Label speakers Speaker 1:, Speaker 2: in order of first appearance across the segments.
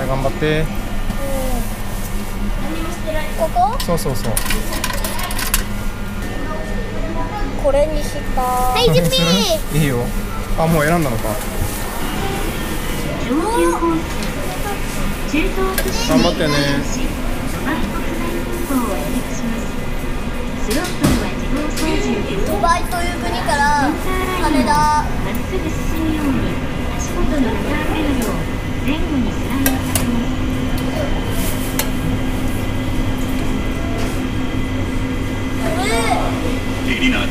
Speaker 1: はい、頑張って。
Speaker 2: ここ？
Speaker 1: そうそうそう。
Speaker 2: これにした。はい、準備。
Speaker 1: いいよ。あ、もう選んだのか。頑張ってね。
Speaker 2: ドバイという国から羽田。まっすぐ進むように足元のガードレールを前後にスライドさせます。
Speaker 3: 80 knots.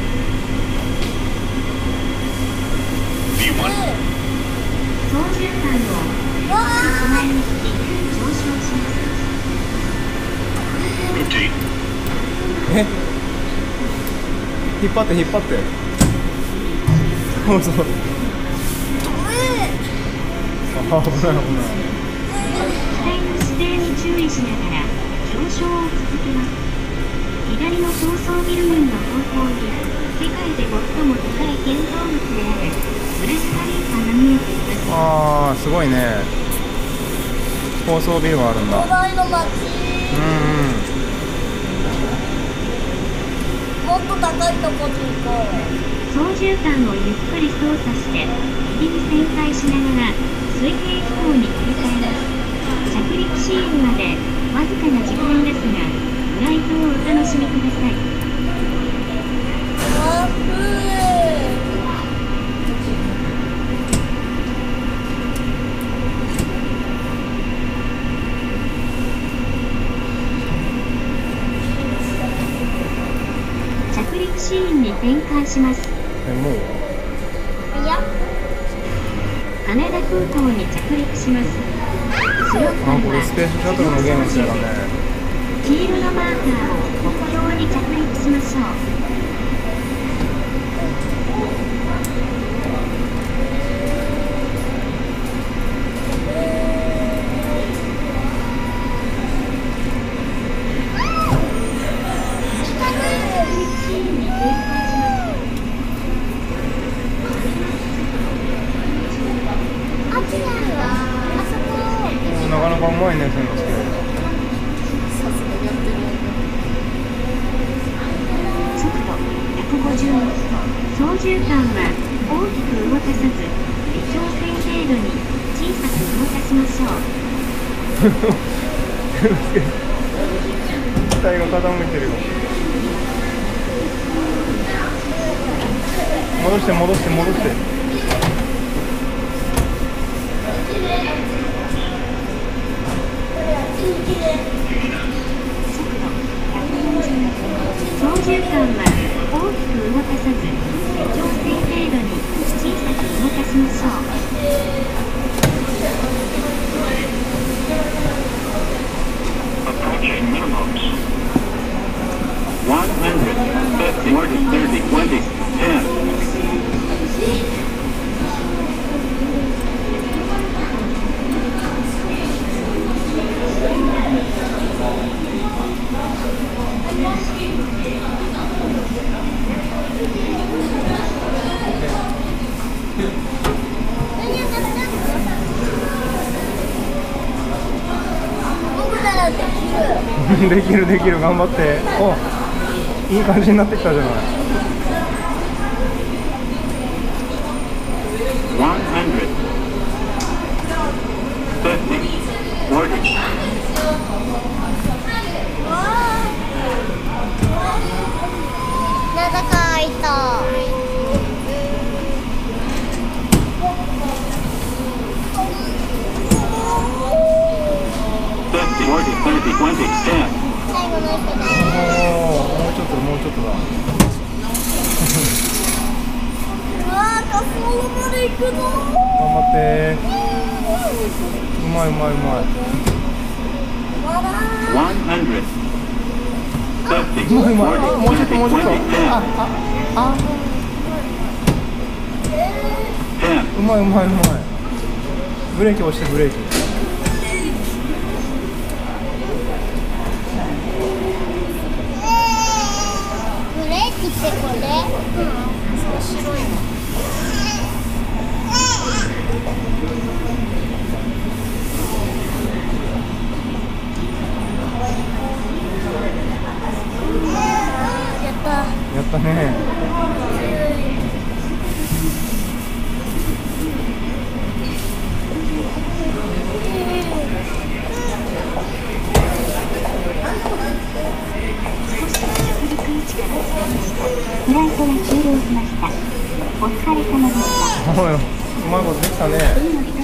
Speaker 3: V1.
Speaker 2: 操縦桿を手前に引き上昇します。
Speaker 3: Rotate.
Speaker 1: え、引っ張って引っ張って。そうそう。あ、危ない危ない。
Speaker 2: 機体の姿勢に注意しながら上昇を続けます。左の高層ビル群の方向に世界で最も高い建造物であるブルジュ・カリーファが見えています。
Speaker 1: ああ、すごいね。高層ビルがあるんだ。
Speaker 2: ドバイの街。もっと高いとこに行こう。操縦桿をゆっくり操作して右に旋回しながら水平飛行に切り替えます。着陸シーンまでわずかな時間ですがフライトをお楽しみください。着陸シーンに転換します。
Speaker 1: もう
Speaker 2: いや、羽田空港に着陸します。スロットル
Speaker 1: これスペースシャトルのゲームみたいだね。
Speaker 2: 黄色のマーカーを目標に着陸しましょう。
Speaker 1: なかなかうまいね、そういうの好きだ。
Speaker 2: 速度150ノット。操縦桿は大きく動かさず微調整程度に小さく動かしましょう。
Speaker 1: 機体が傾いてるよ。戻して戻して戻して。
Speaker 2: 操縦桿は大きく動かさず微調整程度に小さく動かしましょう。
Speaker 3: Approaching minimums. 100, 50, 40, 30, 20, 10. ?
Speaker 1: できるできる、頑張って。お、いい感じになってきたじゃない。
Speaker 2: 長か開いた。最後の一手だ。
Speaker 1: もうちょっともうちょっとだ。
Speaker 2: うわー、滑走路まで行くぞー。
Speaker 1: 頑張って。うまいうまいうまい。
Speaker 3: 100.
Speaker 1: うまいうまい。もうちょっともうちょっと。うまいうまいうまい。ブレーキ押してブレーキ。
Speaker 2: ブレーキってこれ？そう白いの。
Speaker 1: ったね。
Speaker 2: フライトが終了しました。お疲れ様でした。
Speaker 1: おい、うまいことできたね。